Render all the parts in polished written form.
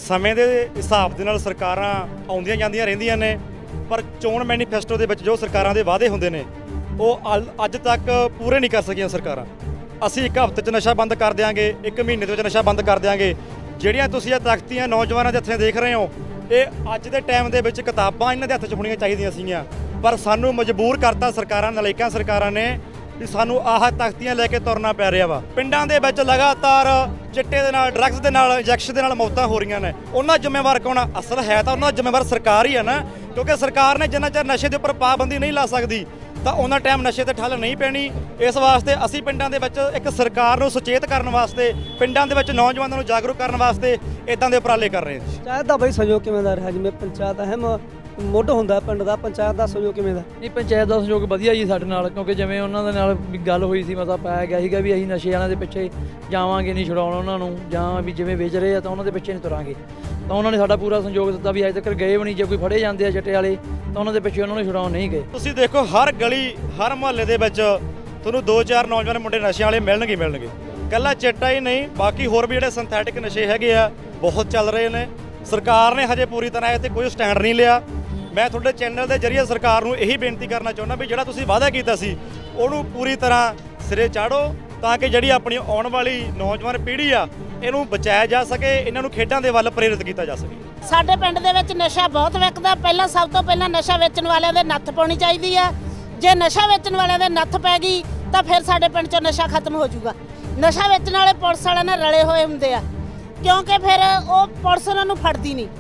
ਸਮੇਂ ਦੇ ਹਿਸਾਬ ਦੇ ਨਾਲ ਸਰਕਾਰਾਂ ਆਉਂਦੀਆਂ ਜਾਂਦੀਆਂ ਰਹਿੰਦੀਆਂ ਨੇ, ਪਰ ਚੋਣ ਮੈਨੀਫੈਸਟੋ ਦੇ ਵਿੱਚ ਜੋ ਸਰਕਾਰਾਂ ਦੇ ਵਾਅਦੇ ਹੁੰਦੇ ਨੇ ਉਹ ਅੱਜ ਤੱਕ ਪੂਰੇ ਨਹੀਂ ਕਰ ਸਕੀਆਂ ਸਰਕਾਰਾਂ। ਅਸੀਂ ਇੱਕ ਹਫ਼ਤੇ 'ਚ ਨਸ਼ਾ ਬੰਦ ਕਰ ਦਿਆਂਗੇ, ਇੱਕ ਮਹੀਨੇ ਦੇ ਵਿੱਚ ਨਸ਼ਾ ਬੰਦ ਕਰ ਦਿਆਂਗੇ। ਜਿਹੜੀਆਂ ਤੁਸੀਂ ਇਹ ਤਖਤੀਆਂ ਨੌਜਵਾਨਾਂ ਦੇ ਹੱਥਾਂ ਦੇਖ ਰਹੇ ਹੋ, ਇਹ ਅੱਜ ਦੇ ਟਾਈਮ ਦੇ ਵਿੱਚ ਕਿਤਾਬਾਂ ਇਹਨਾਂ ਦੇ ਹੱਥ 'ਚ ਹੋਣੀਆਂ ਚਾਹੀਦੀਆਂ ਸੀਗੀਆਂ, ਪਰ ਸਾਨੂੰ ਮਜਬੂਰ ਕਰਤਾ ਸਰਕਾਰਾਂ, ਨਲਾਇਕਾਂ ਸਰਕਾਰਾਂ ਨੇ ਵੀ ਸਾਨੂੰ ਆਹ ਤਖਤੀਆਂ ਲੈ ਕੇ ਤੁਰਨਾ ਪੈ ਰਿਹਾ ਵਾ। ਪਿੰਡਾਂ ਦੇ ਵਿੱਚ ਲਗਾਤਾਰ ਚਿੱਟੇ ਦੇ ਨਾਲ, ਡਰੱਗਸ ਦੇ ਨਾਲ, ਇੰਜੈਕਸ਼ਨ ਦੇ ਨਾਲ ਮੌਤਾਂ ਹੋ ਰਹੀਆਂ ਨੇ। ਉਹਨਾਂ ਜ਼ਿੰਮੇਵਾਰ ਕੌਣ ਆ? ਅਸਲ ਹੈ ਤਾਂ ਉਹਨਾਂ ਜ਼ਿੰਮੇਵਾਰ ਸਰਕਾਰ ਹੀ ਹੈ ਨਾ, ਕਿਉਂਕਿ ਸਰਕਾਰ ਨੇ ਜਿੰਨਾ ਚਿਰ ਨਸ਼ੇ ਦੇ ਉੱਪਰ ਪਾਬੰਦੀ ਨਹੀਂ ਲਾ ਸਕਦੀ ਤਾਂ ਉਹਨਾਂ ਟਾਈਮ ਨਸ਼ੇ ਤੇ ਠੱਲ ਨਹੀਂ ਪੈਣੀ। ਇਸ ਵਾਸਤੇ ਅਸੀਂ ਪਿੰਡਾਂ ਦੇ ਵਿੱਚ ਇੱਕ ਸਰਕਾਰ ਨੂੰ ਸੁਚੇਤ ਕਰਨ ਵਾਸਤੇ, ਪਿੰਡਾਂ ਦੇ ਵਿੱਚ ਨੌਜਵਾਨਾਂ ਨੂੰ ਜਾਗਰੂਕ ਕਰਨ ਵਾਸਤੇ ਇਦਾਂ ਦੇ ਉਪਰਾਲੇ ਕਰ ਰਹੇ ਹਾਂ। ਪੰਚਾਇਤ ਦਾ ਬਈ ਸਹਿਯੋਗ ਕਿਵੇਂ ਦਾ ਰਿਹਾ? ਜਿਵੇਂ ਪੰਚਾਇਤ ਅਹਿਮ ਮੁੱਢ ਹੁੰਦਾ ਪਿੰਡ ਦਾ, ਪੰਚਾਇਤ ਦਾ ਸਹਿਯੋਗ ਕਿਵੇਂ ਦਾ? ਨਹੀਂ, ਪੰਚਾਇਤ ਦਾ ਸਹਿਯੋਗ ਵਧੀਆ ਜੀ ਸਾਡੇ ਨਾਲ, ਕਿਉਂਕਿ ਜਿਵੇਂ ਉਹਨਾਂ ਦੇ ਨਾਲ ਵੀ ਗੱਲ ਹੋਈ ਸੀ, ਮਤਾ ਪਾਇਆ ਗਿਆ ਸੀਗਾ ਵੀ ਅਸੀਂ ਨਸ਼ੇ ਵਾਲਿਆਂ ਦੇ ਪਿੱਛੇ ਜਾਵਾਂਗੇ ਨਹੀਂ, ਛੁਡਾਉਣਾ ਉਹਨਾਂ ਨੂੰ, ਜਾਂ ਵੀ ਜਿਵੇਂ ਵੇਚ ਰਹੇ ਆ ਤਾਂ ਉਹਨਾਂ ਦੇ ਪਿੱਛੇ ਨਹੀਂ ਤੁਰਾਂਗੇ। ਤਾਂ ਉਹਨਾਂ ਨੇ ਸਾਡਾ ਪੂਰਾ ਸਹਿਯੋਗ ਦਿੱਤਾ ਵੀ ਅਜੇ ਤੱਕ ਗਏ ਵੀ ਨਹੀਂ। ਜੇ ਕੋਈ ਫੜੇ ਜਾਂਦੇ ਆ ਚਿੱਟੇ ਵਾਲੇ ਤਾਂ ਉਹਨਾਂ ਦੇ ਪਿੱਛੇ ਉਹਨਾਂ ਨੂੰ ਛੁਡਾਉਣ ਨਹੀਂ ਗਏ। ਤੁਸੀਂ ਦੇਖੋ ਹਰ ਗਲੀ, ਹਰ ਮੁਹੱਲੇ ਦੇ ਵਿੱਚ ਤੁਹਾਨੂੰ 2-4 ਨੌਜਵਾਨ ਮੁੰਡੇ ਨਸ਼ਿਆਂ ਵਾਲੇ ਮਿਲਣਗੇ। ਇਕੱਲਾ ਚਿੱਟਾ ਹੀ ਨਹੀਂ, ਬਾਕੀ ਹੋਰ ਵੀ ਜਿਹੜੇ ਸਿੰਥੈਟਿਕ ਨਸ਼ੇ ਹੈਗੇ ਆ ਬਹੁਤ ਚੱਲ ਰਹੇ ਨੇ। ਸਰਕਾਰ ਨੇ ਹਜੇ ਪੂਰੀ ਤਰ੍ਹਾਂ ਇਹ 'ਤੇ ਕੋਈ ਸਟੈਂਡ ਨਹੀਂ ਲਿਆ। ਮੈਂ ਤੁਹਾਡੇ ਚੈਨਲ ਦੇ ਜ਼ਰੀਏ ਸਰਕਾਰ ਨੂੰ ਇਹੀ ਬੇਨਤੀ ਕਰਨਾ ਚਾਹੁੰਦਾ ਵੀ ਜਿਹੜਾ ਤੁਸੀਂ ਵਾਅਦਾ ਕੀਤਾ ਸੀ ਉਹਨੂੰ ਪੂਰੀ ਤਰ੍ਹਾਂ ਸਿਰੇ ਚਾੜੋ, ਤਾਂ ਕਿ ਜਿਹੜੀ ਆਪਣੀ ਆਉਣ ਵਾਲੀ ਨੌਜਵਾਨ ਪੀੜ੍ਹੀ ਆ ਇਹਨੂੰ ਬਚਾਇਆ ਜਾ ਸਕੇ, ਇਹਨਾਂ ਨੂੰ ਖੇਡਾਂ ਦੇ ਵੱਲ ਪ੍ਰੇਰਿਤ ਕੀਤਾ ਜਾ ਸਕੇ। ਸਾਡੇ ਪਿੰਡ ਦੇ ਵਿੱਚ ਨਸ਼ਾ ਬਹੁਤ ਵਿਕਦਾ। ਸਭ ਤੋਂ ਪਹਿਲਾਂ ਨਸ਼ਾ ਵੇਚਣ ਵਾਲਿਆਂ ਦੇ ਨੱਥ ਪਾਉਣੀ ਚਾਹੀਦੀ ਆ। ਜੇ ਨਸ਼ਾ ਵੇਚਣ ਵਾਲਿਆਂ ਦੇ ਨੱਥ ਪੈ ਗਈ ਤਾਂ ਫਿਰ ਸਾਡੇ ਪਿੰਡ 'ਚੋਂ ਨਸ਼ਾ ਖਤਮ ਹੋ ਜਾਊਗਾ। ਨਸ਼ਾ ਵੇਚਣ ਵਾਲੇ ਪੁਲਿਸ ਵਾਲਿਆਂ ਨਾਲ ਰਲੇ ਹੋਏ ਹੁੰਦੇ ਆ, ਕਿਉਂਕਿ ਫਿਰ ਉਹ ਪੁਲਿਸ ਉਹਨਾਂ ਨੂੰ ਫੜਦੀ ਨਹੀਂ।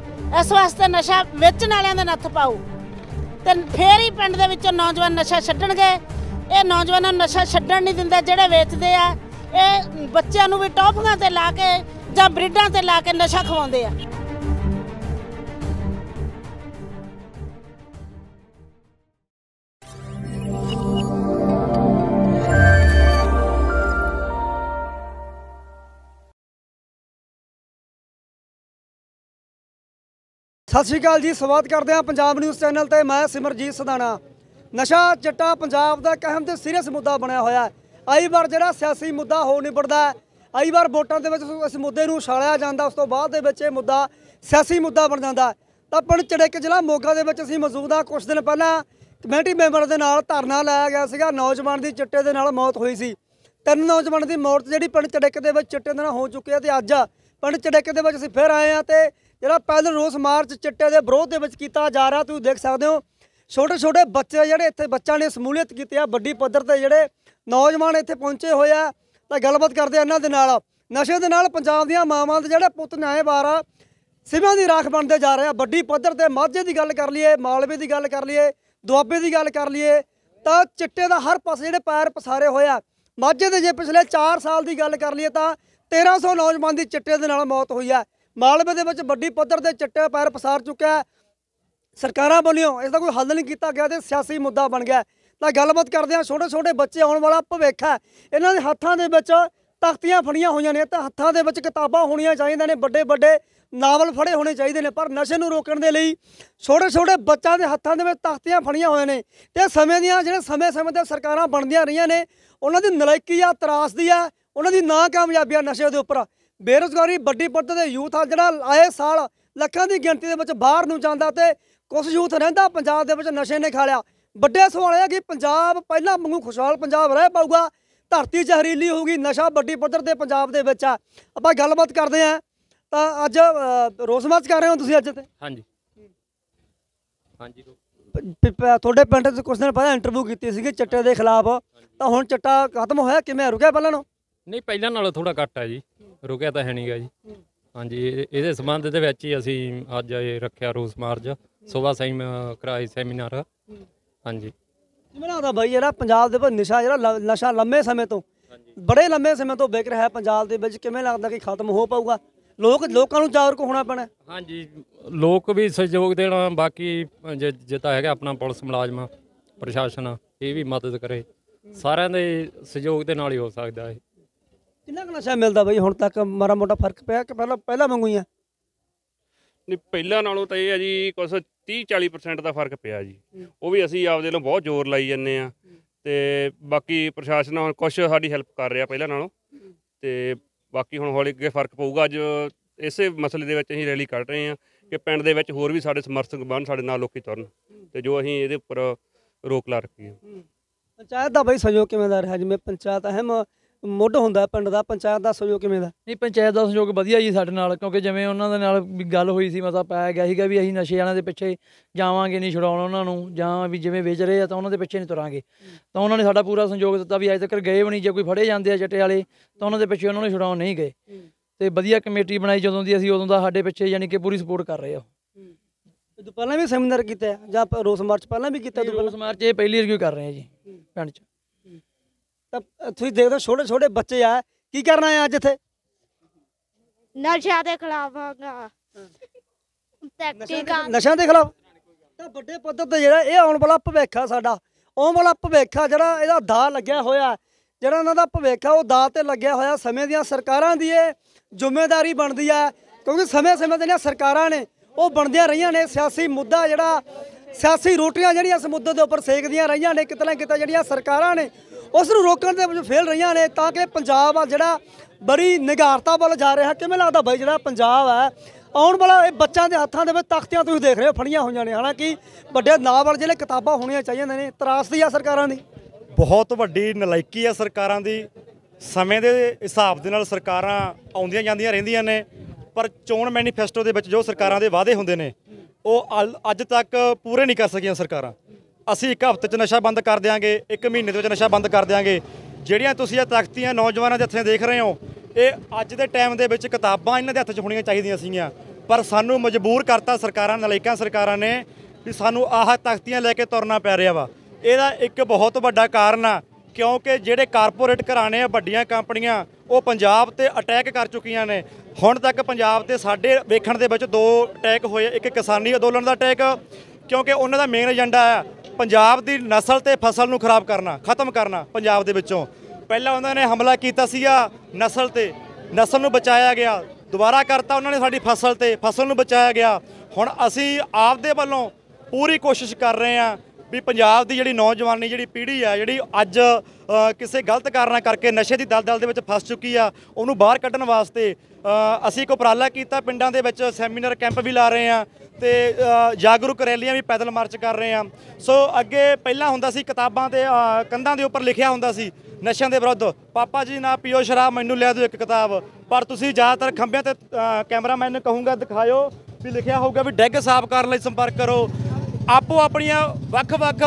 ਇਸ ਵਾਸਤੇ ਨਸ਼ਾ ਵੇਚਣ ਵਾਲਿਆਂ ਦੇ ਨੱਥ ਪਾਓ ਤੇ ਫਿਰ ਹੀ ਪਿੰਡ ਦੇ ਵਿੱਚੋਂ ਨੌਜਵਾਨ ਨਸ਼ਾ ਛੱਡਣਗੇ। ਇਹ ਨੌਜਵਾਨਾਂ ਨੂੰ ਨਸ਼ਾ ਛੱਡਣ ਨਹੀਂ ਦਿੰਦੇ ਜਿਹੜੇ ਵੇਚਦੇ ਆ। ਇਹ ਬੱਚਿਆਂ ਨੂੰ ਵੀ ਟੌਫੀਆਂ ਤੇ ਲਾ ਕੇ ਜਾਂ ਬ੍ਰਿਡਾਂ ਤੇ ਲਾ ਕੇ ਨਸ਼ਾ ਖਵਾਉਂਦੇ ਆ। ਸਤਿ ਸ਼੍ਰੀ ਅਕਾਲ ਜੀ, ਸਵਾਗਤ ਕਰਦੇ ਹਾਂ ਪੰਜਾਬ ਨਿਊਜ਼ ਚੈਨਲ ਤੇ। ਮੈਂ ਸਿਮਰਜੀਤ ਸਦਾਣਾ। ਨਸ਼ਾ ਚਿੱਟਾ ਪੰਜਾਬ ਦਾ ਇੱਕ ਅਹਿਮ ਤੇ ਸੀਰੀਅਸ ਮੁੱਦਾ ਬਣਿਆ ਹੋਇਆ ਹੈ। ਆਈ ਵਾਰ ਜਿਹੜਾ ਸਿਆਸੀ ਮੁੱਦਾ ਹੋ ਨਿਬੜਦਾ, ਆਈ ਵਾਰ ਵੋਟਾਂ ਦੇ ਵਿੱਚ ਇਸ ਮੁੱਦੇ ਨੂੰ ਉਛਾਲਿਆ ਜਾਂਦਾ, ਉਸ ਤੋਂ ਬਾਅਦ ਦੇ ਵਿੱਚ ਇਹ ਮੁੱਦਾ ਸਿਆਸੀ ਮੁੱਦਾ ਬਣ ਜਾਂਦਾ। ਤਾਂ ਪਿੰਡ ਚੜਿੱਕ ਜ਼ਿਲ੍ਹਾ ਮੋਗਾ ਦੇ ਵਿੱਚ ਅਸੀਂ ਮੌਜੂਦ ਹਾਂ। ਕੁਝ ਦਿਨ ਪਹਿਲਾਂ ਕਮੇਟੀ ਮੈਂਬਰ ਦੇ ਨਾਲ ਧਰਨਾ ਲਾਇਆ ਗਿਆ ਸੀਗਾ। ਨੌਜਵਾਨ ਦੀ ਚਿੱਟੇ ਦੇ ਨਾਲ ਮੌਤ ਹੋਈ ਸੀ। 3 ਨੌਜਵਾਨਾਂ ਦੀ ਮੌਤ ਜਿਹੜੀ ਪਿੰਡ ਚੜਿੱਕ ਦੇ ਵਿੱਚ ਚਿੱਟੇ ਦੇ ਨਾਲ ਹੋ ਚੁੱਕੀ ਹੈ। ਤੇ ਅੱਜ ਪਿੰਡ ਚੜਿੱਕ ਦੇ ਵਿੱਚ ਅਸੀਂ ਫਿਰ ਆਏ ਹਾਂ ਤੇ ਜਿਹੜਾ ਪੈਦਲ ਰੋਸ ਮਾਰਚ ਚਿੱਟੇ ਦੇ ਵਿਰੋਧ ਦੇ ਵਿੱਚ ਕੀਤਾ ਜਾ ਰਿਹਾ, ਤੁਸੀਂ ਦੇਖ ਸਕਦੇ ਹੋ ਛੋਟੇ ਛੋਟੇ ਬੱਚੇ ਜਿਹੜੇ ਇੱਥੇ ਬੱਚਿਆਂ ਨੇ ਸਮੂਲੀਅਤ ਕੀਤੀ ਆ। ਵੱਡੀ ਪੱਧਰ ਤੇ ਜਿਹੜੇ ਨੌਜਵਾਨ ਇੱਥੇ ਪਹੁੰਚੇ ਹੋਏ ਆ। ਤਾਂ ਗੱਲਬਾਤ ਕਰਦੇ ਆ ਇਹਨਾਂ ਦੇ ਨਾਲ। ਨਸ਼ੇ ਦੇ ਨਾਲ ਪੰਜਾਬ ਦੀਆਂ ਮਾਵਾਂ ਦੇ ਜਿਹੜੇ ਪੁੱਤ ਨਿਆਏ ਵਾਰ ਆ ਸਿਵਿਆਂ ਦੀ ਰਾਖ ਬਣਦੇ ਜਾ ਰਹੇ ਆ। ਵੱਡੀ ਪੱਧਰ ਤੇ ਮਾਝੇ ਦੀ ਗੱਲ ਕਰ ਲਈਏ, ਮਾਲਵੇ ਦੀ ਗੱਲ ਕਰ ਲਈਏ, ਦੁਆਬੇ ਦੀ ਗੱਲ ਕਰ ਲਈਏ ਤਾਂ ਚਿੱਟੇ ਦਾ ਹਰ ਪਾਸੇ ਜਿਹੜੇ ਪੈਰ ਪਸਾਰੇ ਹੋਏ ਆ। ਮਾਝੇ ਦੇ ਜੇ ਪਿਛਲੇ 4 ਸਾਲ ਦੀ ਗੱਲ ਕਰ ਲਈਏ ਤਾਂ 1300 ਨੌਜਵਾਨ ਦੀ ਚਿੱਟੇ ਦੇ ਨਾਲ ਮੌਤ ਹੋਈ ਆ। ਮਾਲਵੇ ਦੇ ਵਿੱਚ ਵੱਡੀ ਪੱਧਰ ਤੇ ਚਿੱਟੇ ਪੈਰ ਪਸਾਰ ਚੁੱਕਿਆ। ਸਰਕਾਰਾਂ ਵੱਲੋਂ ਇਸ ਦਾ ਕੋਈ ਹੱਲ ਨਹੀਂ ਕੀਤਾ ਗਿਆ ਤੇ ਸਿਆਸੀ ਮੁੱਦਾ ਬਣ ਗਿਆ। ਤਾਂ ਗੱਲਬਾਤ ਕਰਦੇ ਹਾਂ। ਛੋਟੇ ਛੋਟੇ ਬੱਚੇ, ਆਉਣ ਵਾਲਾ ਭਵਿੱਖ ਹੈ, ਇਹਨਾਂ ਦੇ ਹੱਥਾਂ ਦੇ ਵਿੱਚ ਤਖਤੀਆਂ ਫੜੀਆਂ ਹੋਈਆਂ ਨੇ ਤਾਂ ਹੱਥਾਂ ਦੇ ਵਿੱਚ ਕਿਤਾਬਾਂ ਹੋਣੀਆਂ ਚਾਹੀਦੀਆਂ ਨੇ, ਵੱਡੇ ਵੱਡੇ ਨਾਵਲ ਫੜੇ ਹੋਣੇ ਚਾਹੀਦੇ ਨੇ। ਪਰ ਨਸ਼ੇ ਨੂੰ ਰੋਕਣ ਦੇ ਲਈ ਛੋਟੇ ਛੋਟੇ ਬੱਚਿਆਂ ਦੇ ਹੱਥਾਂ ਦੇ ਵਿੱਚ ਤਖਤੀਆਂ ਫੜੀਆਂ ਹੋਈਆਂ ਨੇ। ਤੇ ਸਮੇਂ ਦੀਆਂ ਜਿਹੜੇ ਸਮੇਂ ਤੇ ਸਰਕਾਰਾਂ ਬਣਦੀਆਂ ਰਹੀਆਂ ਨੇ, ਉਹਨਾਂ ਦੀ ਨਲਾਇਕੀ ਆ, ਤਰਾਸਦੀ ਆ, ਉਹਨਾਂ ਦੀ ਨਾਕਾਮਯਾਬੀ ਆ ਨਸ਼ੇ ਦੇ ਉੱਪਰ। ਬੇਰੁਜ਼ਗਾਰੀ ਵੱਡੀ ਪੱਧਰ ਤੇ ਯੂਥ ਆ ਜਿਹੜਾ ਆਏ ਸਾਲ ਲੱਖਾਂ ਦੀ ਗਿਣਤੀ ਦੇ ਵਿੱਚ ਬਾਹਰ ਨੂੰ ਜਾਂਦਾ ਤੇ ਕੁਝ ਯੂਥ ਰਹਿੰਦਾ ਪੰਜਾਬ ਦੇ ਵਿੱਚ ਨਸ਼ੇ ਨੇ ਖਾ ਲਿਆ। ਵੱਡੇ ਸਵਾਲ ਇਹ ਕਿ ਪੰਜਾਬ ਪਹਿਲਾਂ ਵਾਂਗੂ ਖੁਸ਼ਹਾਲ ਪੰਜਾਬ ਰਹਿ ਪਾਊਗਾ? ਧਰਤੀ ਜ਼ਹਿਰੀਲੀ ਹੋਊਗੀ? ਨਸ਼ਾ ਵੱਡੀ ਪੱਧਰ ਤੇ ਪੰਜਾਬ ਦੇ ਵਿੱਚ ਆ। ਆਪਾਂ ਗੱਲਬਾਤ ਕਰਦੇ ਹਾਂ। ਤਾਂ ਅੱਜ ਰੋਸ ਮਾਰਚ ਕਰ ਰਹੇ ਹੋ ਤੁਸੀਂ ਅੱਜ ਤੇ? ਹਾਂਜੀ ਹਾਂਜੀ। ਤੁਹਾਡੇ ਪਿੰਡ 'ਚ ਕੁਝ ਦਿਨ ਪਹਿਲਾਂ ਇੰਟਰਵਿਊ ਕੀਤੀ ਸੀਗੀ ਚਿੱਟੇ ਦੇ ਖਿਲਾਫ, ਤਾਂ ਹੁਣ ਚਿੱਟਾ ਖਤਮ ਹੋਇਆ? ਕਿਵੇਂ ਰੁਕਿਆ ਪਹਿਲਾਂ ਨੂੰ? ਨਹੀਂ, ਪਹਿਲਾਂ ਨਾਲੋਂ ਥੋੜਾ ਘੱਟ ਹੈ ਜੀ, ਰੁਕਿਆ ਤਾਂ ਹੈ ਨਹੀਂਗਾ ਜੀ। ਹਾਂਜੀ, ਇਹਦੇ ਸੰਬੰਧ ਦੇ ਵਿੱਚ ਹੀ ਅਸੀਂ ਅੱਜ ਇਹ ਰੱਖਿਆ ਰੋਸ ਮਾਰਚ, ਸੁਬਾਹ ਕਰਾਈ ਸੈਮੀਨਾਰ। ਹਾਂਜੀ। ਕਿਵੇਂ ਲੱਗਦਾ ਬਾਈ ਜਿਹੜਾ ਪੰਜਾਬ ਦੇ ਵਿੱਚ ਨਸ਼ਾ ਲੰਮੇ ਸਮੇਂ ਤੋਂ, ਬੜੇ ਲੰਮੇ ਸਮੇਂ ਤੋਂ ਵਿਕ ਰਿਹਾ ਪੰਜਾਬ ਦੇ ਵਿੱਚ, ਕਿਵੇਂ ਲੱਗਦਾ ਕਿ ਖਤਮ ਹੋ ਪਾਊਗਾ? ਲੋਕਾਂ ਨੂੰ ਜਾਗਰੂਕ ਹੋਣਾ ਪੈਣਾ। ਹਾਂਜੀ, ਲੋਕ ਵੀ ਸਹਿਯੋਗ ਦੇਣਾ, ਬਾਕੀ ਜਿੱਦਾਂ ਹੈਗਾ ਆਪਣਾ ਪੁਲਿਸ ਮੁਲਾਜ਼ਮ, ਪ੍ਰਸ਼ਾਸਨ, ਇਹ ਵੀ ਮਦਦ ਕਰੇ। ਸਾਰਿਆਂ ਦੇ ਸਹਿਯੋਗ ਦੇ ਨਾਲ ਹੀ ਹੋ ਸਕਦਾ ਹੈ। ਕਿੰਨਾ ਕੁ ਨਸ਼ਾ ਮਿਲਦਾ ਬਈ ਹੁਣ ਤੱਕ? ਮਾੜਾ ਮੋਟਾ ਫਰਕ ਪਿਆ ਕਿ ਪਹਿਲਾਂ ਵਾਂਗੂ ਹੀ ਆ? ਨਹੀਂ, ਪਹਿਲਾਂ ਨਾਲੋਂ ਤਾਂ ਇਹ ਹੈ ਜੀ ਕੁਛ 30-40% ਦਾ ਫਰਕ ਪਿਆ ਜੀ। ਉਹ ਵੀ ਅਸੀਂ ਆਪਦੇ ਵੱਲੋਂ ਬਹੁਤ ਜ਼ੋਰ ਲਾਈ ਜਾਂਦੇ ਹਾਂ ਤੇ ਬਾਕੀ ਪ੍ਰਸ਼ਾਸਨ ਹੁਣ ਕੁਛ ਸਾਡੀ ਹੈਲਪ ਕਰ ਰਿਹਾ ਪਹਿਲਾਂ ਨਾਲੋਂ, ਤੇ ਬਾਕੀ ਹੁਣ ਹੌਲੀ ਅੱਗੇ ਫਰਕ ਪਊਗਾ। ਅੱਜ ਇਸੇ ਮਸਲੇ ਦੇ ਵਿੱਚ ਅਸੀਂ ਰੈਲੀ ਕੱਢ ਰਹੇ ਹਾਂ ਕਿ ਪਿੰਡ ਦੇ ਵਿੱਚ ਹੋਰ ਵੀ ਸਾਡੇ ਸਮਰਥਕ ਬਣ, ਸਾਡੇ ਨਾਲ ਲੋਕੀ ਤੁਰਨ ਤੇ ਜੋ ਅਸੀਂ ਇਹਦੇ ਉੱਪਰ ਰੋਕ ਲਾ ਰੱਖੀ ਹੈ। ਪੰਚਾਇਤ ਦਾ ਬਈ ਸਹਿਯੋਗ ਕਿਵੇਂ ਦਾ ਰਿਹਾ? ਜਿਵੇਂ ਪੰਚਾਇਤ ਅਹਿਮ ਮੁੱਢ ਹੁੰਦਾ ਪਿੰਡ ਦਾ, ਪੰਚਾਇਤ ਦਾ ਸਹਿਯੋਗ ਕਿਵੇਂ ਦਾ? ਨਹੀਂ, ਪੰਚਾਇਤ ਦਾ ਸਹਿਯੋਗ ਵਧੀਆ ਜੀ ਸਾਡੇ ਨਾਲ, ਕਿਉਂਕਿ ਜਿਵੇਂ ਉਹਨਾਂ ਦੇ ਨਾਲ ਵੀ ਗੱਲ ਹੋਈ ਸੀ, ਮਤਾ ਪਾਇਆ ਗਿਆ ਸੀਗਾ ਵੀ ਅਸੀਂ ਨਸ਼ੇ ਵਾਲਿਆਂ ਦੇ ਪਿੱਛੇ ਜਾਵਾਂਗੇ ਨਹੀਂ, ਛੁਡਾਉਣ ਉਹਨਾਂ ਨੂੰ, ਜਾਂ ਵੀ ਜਿਵੇਂ ਵੇਚ ਰਹੇ ਆ ਤਾਂ ਉਹਨਾਂ ਦੇ ਪਿੱਛੇ ਨਹੀਂ ਤੁਰਾਂਗੇ। ਤਾਂ ਉਹਨਾਂ ਨੇ ਸਾਡਾ ਪੂਰਾ ਸਹਿਯੋਗ ਦਿੱਤਾ ਵੀ ਅਜੇ ਤੱਕ ਗਏ ਵੀ ਨਹੀਂ, ਜੇ ਕੋਈ ਫੜੇ ਜਾਂਦੇ ਆ ਚਿੱਟੇ ਵਾਲੇ ਤਾਂ ਉਹਨਾਂ ਦੇ ਪਿੱਛੇ ਉਹਨਾਂ ਨੂੰ ਛੁਡਾਉਣ ਨਹੀਂ ਗਏ। ਤੇ ਵਧੀਆ ਕਮੇਟੀ ਬਣਾਈ ਜਦੋਂ ਦੀ ਅਸੀਂ, ਉਦੋਂ ਦਾ ਸਾਡੇ ਪਿੱਛੇ ਯਾਨੀ ਕਿ ਪੂਰੀ ਸਪੋਰਟ ਕਰ ਰਹੇ ਆ। ਇਹ ਤੋਂ ਪਹਿਲਾਂ ਵੀ ਸੈਮੀਨਾਰ ਕੀਤਾ ਜਾਂ ਰੋਸ ਮਾਰਚ ਪਹਿਲਾਂ ਵੀ ਕੀਤਾ? ਰੋਸ ਮਾਰਚ ਇਹ ਪਹਿਲੀ ਰਿਵਿਊ ਕਰ ਰਹੇ ਆ ਜੀ ਪਿੰਡ 'ਚ। ਤਾਂ ਤੁਸੀਂ ਦੇਖਦੇ ਹੋ ਛੋਟੇ ਛੋਟੇ ਬੱਚੇ ਆ, ਕੀ ਕਰਨਾ ਹੈ ਅੱਜ ਇੱਥੇ? ਨਸ਼ਿਆਂ ਦੇ ਖਿਲਾਫ ਨਸ਼ਿਆਂ ਦੇ ਖਿਲਾਫ। ਤਾਂ ਵੱਡੇ ਪੱਧਰ ਤੇ ਜਿਹੜਾ ਇਹ ਆਉਣ ਵਾਲਾ ਭਵਿੱਖ ਆ ਸਾਡਾ, ਆਉਣ ਵਾਲਾ ਭਵਿੱਖ ਆ ਜਿਹੜਾ ਇਹਦਾ ਦਾਅ ਲੱਗਿਆ ਹੋਇਆ, ਜਿਹੜਾ ਇਹਨਾਂ ਦਾ ਭਵਿੱਖ ਆ ਉਹ ਦਾਅ ਤੇ ਲੱਗਿਆ ਹੋਇਆ। ਸਮੇਂ ਦੀਆਂ ਸਰਕਾਰਾਂ ਦੀ ਇਹ ਜ਼ਿੰਮੇਵਾਰੀ ਬਣਦੀ ਆ, ਕਿਉਂਕਿ ਸਮੇਂ-ਸਮੇਂ ਦੀਆਂ ਸਰਕਾਰਾਂ ਨੇ ਉਹ ਬਣਦੀਆਂ ਰਹੀਆਂ ਨੇ। ਸਿਆਸੀ ਮੁੱਦਾ ਜਿਹੜਾ, ਸਿਆਸੀ ਰੋਟੀਆਂ ਜਿਹੜੀਆਂ ਇਸ ਮੁੱਦੇ ਦੇ ਉੱਪਰ ਸੇਕਦੀਆਂ ਰਹੀਆਂ ਨੇ, ਕਿਤੇ ਨਾ ਕਿਤੇ ਜਿਹੜੀਆਂ ਸਰਕਾਰਾਂ ਨੇ ਉਸ ਨੂੰ ਰੋਕਣ ਦੇ ਵਿੱਚ ਫੇਲ ਰਹੀਆਂ ਨੇ, ਤਾਂ ਕਿ ਪੰਜਾਬ ਆ ਜਿਹੜਾ ਬੜੀ ਨਿਗਾਰਤਾ ਵੱਲ ਜਾ ਰਿਹਾ। ਕਿਵੇਂ ਲੱਗਦਾ ਬਾਈ ਜਿਹੜਾ ਪੰਜਾਬ ਹੈ ਆਉਣ ਵਾਲਾ, ਇਹ ਬੱਚਿਆਂ ਦੇ ਹੱਥਾਂ ਦੇ ਵਿੱਚ ਤਖਤੀਆਂ ਤੁਸੀਂ ਦੇਖ ਰਹੇ ਹੋ ਫੜੀਆਂ ਹੋਈਆਂ ਨੇ, ਹਾਲਾਂਕਿ ਵੱਡੇ ਨਾਵਲ ਜਿਹੜੇ ਕਿਤਾਬਾਂ ਹੋਣੀਆਂ ਚਾਹੀਦੀਆਂ ਨੇ, ਤਰਾਸਦੀ ਆ ਸਰਕਾਰਾਂ ਦੀ। ਬਹੁਤ ਵੱਡੀ ਨਲਾਇਕੀ ਆ ਸਰਕਾਰਾਂ ਦੀ। ਸਮੇਂ ਦੇ ਹਿਸਾਬ ਦੇ ਨਾਲ ਸਰਕਾਰਾਂ ਆਉਂਦੀਆਂ ਜਾਂਦੀਆਂ ਰਹਿੰਦੀਆਂ ਨੇ, ਪਰ ਚੋਣ ਮੈਨੀਫੈਸਟੋ ਦੇ ਵਿੱਚ ਜੋ ਸਰਕਾਰਾਂ ਦੇ ਵਾਅਦੇ ਹੁੰਦੇ ਨੇ ਉਹ ਅੱਜ ਤੱਕ ਪੂਰੇ ਨਹੀਂ ਕਰ ਸਕੀਆਂ ਸਰਕਾਰਾਂ। ਅਸੀਂ 1 ਹਫ਼ਤੇ 'ਚ ਨਸ਼ਾ ਬੰਦ ਕਰ ਦਿਆਂਗੇ, 1 ਮਹੀਨੇ ਦੇ ਵਿੱਚ ਨਸ਼ਾ ਬੰਦ ਕਰ ਦਿਆਂਗੇ। ਜਿਹੜੀਆਂ ਤੁਸੀਂ ਇਹ ਤਖਤੀਆਂ ਨੌਜਵਾਨਾਂ ਦੇ ਹੱਥਾਂ ਦੇਖ ਰਹੇ ਹੋ, ਇਹ ਅੱਜ ਦੇ ਟਾਈਮ ਦੇ ਵਿੱਚ ਕਿਤਾਬਾਂ ਇਹਨਾਂ ਦੇ ਹੱਥ 'ਚ ਹੋਣੀਆਂ ਚਾਹੀਦੀਆਂ ਸੀਗੀਆਂ, ਪਰ ਸਾਨੂੰ ਮਜਬੂਰ ਕਰਤਾ ਸਰਕਾਰਾਂ, ਨਲਾਇਕਾਂ ਸਰਕਾਰਾਂ ਨੇ ਵੀ ਸਾਨੂੰ ਆਹ ਤਖਤੀਆਂ ਲੈ ਕੇ ਤੁਰਨਾ ਪੈ ਰਿਹਾ ਵਾ। ਇਹਦਾ ਇੱਕ ਬਹੁਤ ਵੱਡਾ ਕਾਰਨ ਆ, ਕਿਉਂਕਿ ਜਿਹੜੇ ਕਾਰਪੋਰੇਟ ਘਰਾਣੇ ਆ, ਵੱਡੀਆਂ ਕੰਪਨੀਆਂ, ਉਹ ਪੰਜਾਬ ਤੇ ਅਟੈਕ ਕਰ ਚੁੱਕੀਆਂ ਨੇ। ਹੁਣ ਤੱਕ ਪੰਜਾਬ ਤੇ ਸਾਡੇ ਵੇਖਣ ਦੇ ਵਿੱਚ 2 ਅਟੈਕ ਹੋਏ। ਇੱਕ ਕਿਸਾਨੀ ਅੰਦੋਲਨ ਦਾ ਅਟੈਕ, ਕਿਉਂਕਿ ਉਹਨਾਂ ਦਾ ਮੇਨ ਏਜੰਡਾ ਹੈ ਪੰਜਾਬ ਦੀ ਨਸਲ ਤੇ ਫਸਲ ਨੂੰ ਖਰਾਬ ਕਰਨਾ, ਖਤਮ ਕਰਨਾ ਪੰਜਾਬ ਦੇ ਵਿੱਚੋਂ। ਪਹਿਲਾਂ ਉਹਨਾਂ ਨੇ ਹਮਲਾ ਕੀਤਾ ਸੀਗਾ ਨਸਲ ਤੇ, ਨਸਲ ਨੂੰ ਬਚਾਇਆ ਗਿਆ। ਦੁਬਾਰਾ ਕਰਤਾ ਉਹਨਾਂ ਨੇ ਸਾਡੀ ਫਸਲ ਤੇ, ਫਸਲ ਨੂੰ ਬਚਾਇਆ ਗਿਆ। ਹੁਣ ਅਸੀਂ ਆਪਦੇ ਵੱਲੋਂ ਪੂਰੀ ਕੋਸ਼ਿਸ਼ ਕਰ ਰਹੇ ਹਾਂ ਵੀ ਪੰਜਾਬ ਦੀ ਜਿਹੜੀ ਨੌਜਵਾਨੀ, ਜਿਹੜੀ ਪੀੜ੍ਹੀ ਆ, ਜਿਹੜੀ ਅੱਜ ਕਿਸੇ ਗਲਤ ਕਾਰਨਾਂ ਕਰਕੇ ਨਸ਼ੇ ਦੀ ਦਲਦਲ ਦੇ ਵਿੱਚ ਫਸ ਚੁੱਕੀ ਆ, ਉਹਨੂੰ ਬਾਹਰ ਕੱਢਣ ਵਾਸਤੇ ਅਸੀਂ ਇੱਕ ਉਪਰਾਲਾ ਕੀਤਾ। ਪਿੰਡਾਂ ਦੇ ਵਿੱਚ ਸੈਮੀਨਾਰ ਕੈਂਪ ਵੀ ਲਾ ਰਹੇ ਹਾਂ ਤੇ ਜਾਗਰੂਕ ਰੈਲੀਆਂ ਵੀ, ਪੈਦਲ ਮਾਰਚ ਕਰ ਰਹੇ ਹਾਂ। ਸੋ ਅੱਗੇ ਪਹਿਲਾਂ ਹੁੰਦਾ ਸੀ ਕਿਤਾਬਾਂ ਤੇ ਕੰਧਾਂ ਦੇ ਉੱਪਰ ਲਿਖਿਆ ਹੁੰਦਾ ਸੀ ਨਸ਼ਿਆਂ ਦੇ ਵਿਰੁੱਧ, ਪਾਪਾ ਜੀ ਨਾ ਪੀਓ ਸ਼ਰਾਬ, ਮੈਨੂੰ ਲਿਆ ਦਿਓ 1 ਕਿਤਾਬ। ਪਰ ਤੁਸੀਂ ਜ਼ਿਆਦਾਤਰ ਖੰਭਿਆਂ ਤੇ, ਕੈਮਰਾਮੈਨ ਨੂੰ ਕਹੂੰਗਾ ਦਿਖਾਇਓ ਵੀ ਲਿਖਿਆ ਹੋਊਗਾ ਵੀ ਡੈਗ ਸਾਫ਼ ਕਰਨ ਲਈ ਸੰਪਰਕ ਕਰੋ। ਆਪੋ ਆਪਣੀਆਂ ਵੱਖ-ਵੱਖ